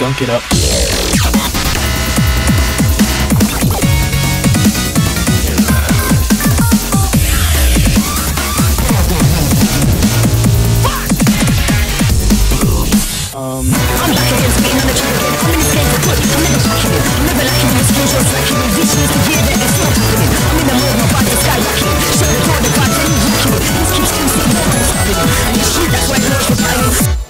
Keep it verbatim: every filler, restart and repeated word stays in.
Dunk it up. Um, I'm back again, spitting on the track again. I'm in this game for good, I'm never packing it. I'm never lacking in the skills, you're slacking in. Vision is the year that it's not happening. I'm in the mode, my body's skyrocketing. Shut the door, the vibes, and you rocking it. This keeps things so warm, I'm stopping it. And this shit, that's why I know it's for